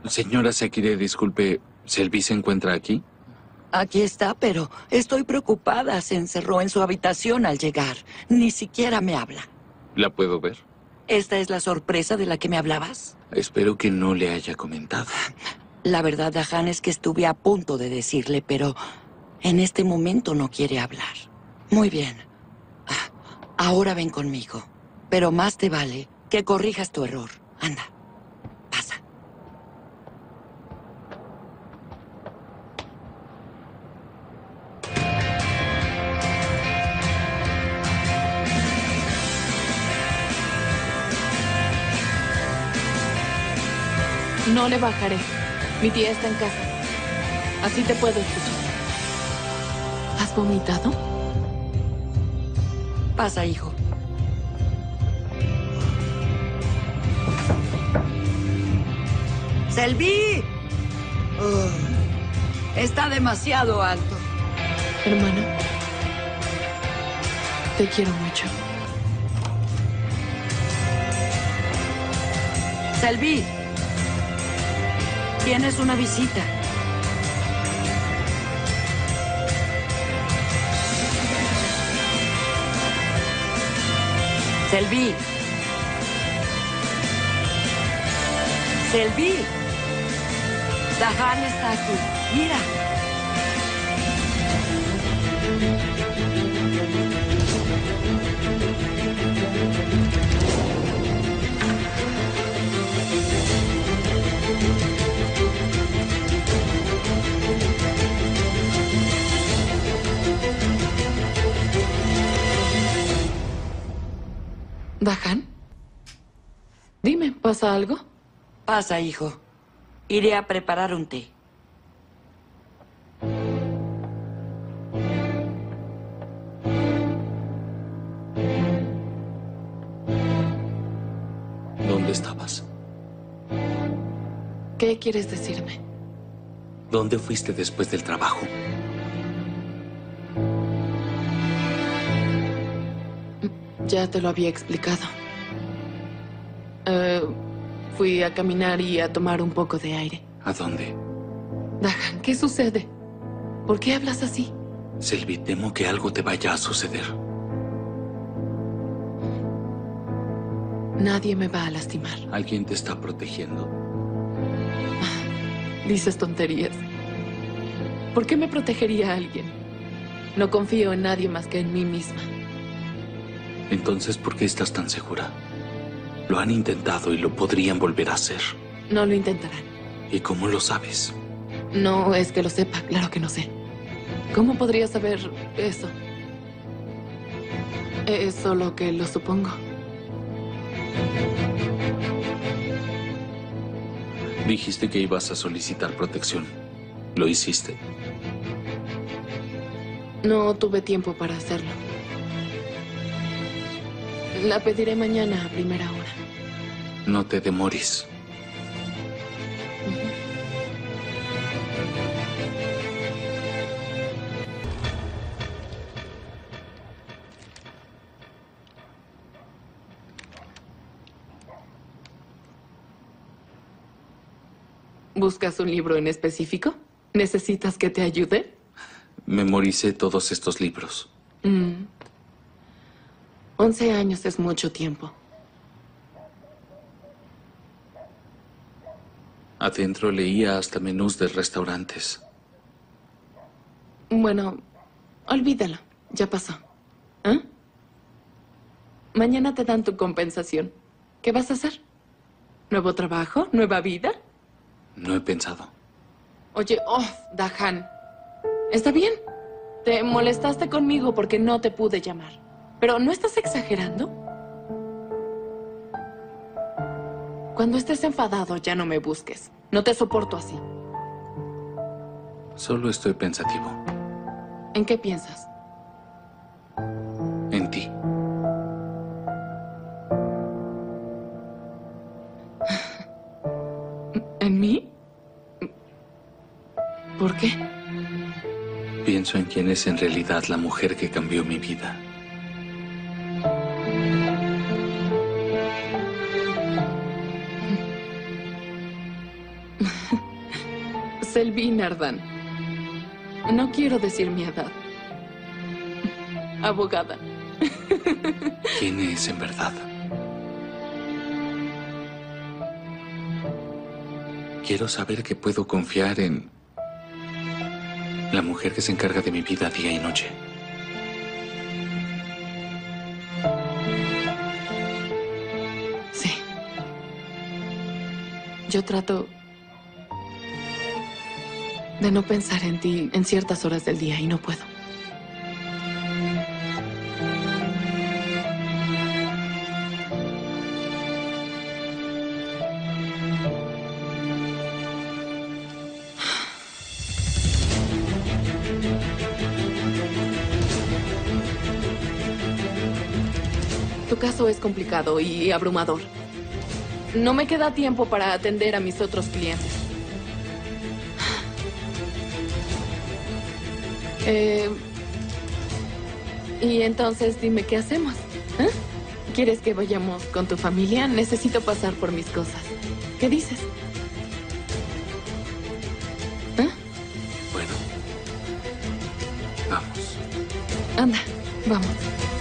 Señora Sekire, disculpe, ¿Selby se encuentra aquí? Aquí está, pero estoy preocupada. Se encerró en su habitación al llegar. Ni siquiera me habla. ¿La puedo ver? ¿Esta es la sorpresa de la que me hablabas? Espero que no le haya comentado. La verdad, Dahan, es que estuve a punto de decirle, pero en este momento no quiere hablar. Muy bien. Ahora ven conmigo. Pero más te vale que corrijas tu error. Anda, pasa. No le bajaré. Mi tía está en casa. Así te puedo escuchar. ¿Has vomitado? Pasa, hijo. ¡Selby! Está demasiado alto. Hermano, te quiero mucho. ¡Selby! Tienes una visita. ¡Selby! ¡Selby! Dahan está aquí. Mira. ¿Dahan? Dime, ¿pasa algo? Pasa, hijo. Iré a preparar un té. ¿Dónde estabas? ¿Qué quieres decirme? ¿Dónde fuiste después del trabajo? Ya te lo había explicado. Fui a caminar y a tomar un poco de aire. ¿A dónde? Dahan, ¿qué sucede? ¿Por qué hablas así? Selby, temo que algo te vaya a suceder. Nadie me va a lastimar. Alguien te está protegiendo. Dices tonterías. ¿Por qué me protegería a alguien? No confío en nadie más que en mí misma. Entonces, ¿por qué estás tan segura? Lo han intentado y lo podrían volver a hacer. No lo intentarán. ¿Y cómo lo sabes? No es que lo sepa, claro que no sé. ¿Cómo podría saber eso? Es solo que lo supongo. Dijiste que ibas a solicitar protección. ¿Lo hiciste? No tuve tiempo para hacerlo. La pediré mañana a primera hora. No te demores. ¿Buscas un libro en específico? ¿Necesitas que te ayude? Memoricé todos estos libros. 11 años es mucho tiempo. Adentro leía hasta menús de restaurantes. Bueno, olvídalo. Ya pasó. ¿Ah? Mañana te dan tu compensación. ¿Qué vas a hacer? ¿Nuevo trabajo? ¿Nueva vida? No he pensado. Oye, Dahan. ¿Está bien? Te molestaste conmigo porque no te pude llamar. ¿Pero no estás exagerando? Cuando estés enfadado, ya no me busques. No te soporto así. Solo estoy pensativo. ¿En qué piensas? En ti. ¿En mí? ¿Por qué? Pienso en quién es en realidad la mujer que cambió mi vida. Selvin Ardan. No quiero decir mi edad. Abogada. ¿Quién es en verdad? Quiero saber que puedo confiar en la mujer que se encarga de mi vida día y noche. Sí. Yo trato de no pensar en ti en ciertas horas del día y no puedo. Tu caso es complicado y abrumador. No me queda tiempo para atender a mis otros clientes. Y entonces dime qué hacemos. ¿Eh? ¿Quieres que vayamos con tu familia? Necesito pasar por mis cosas. ¿Qué dices? ¿Eh? Bueno, vamos. Anda, vamos.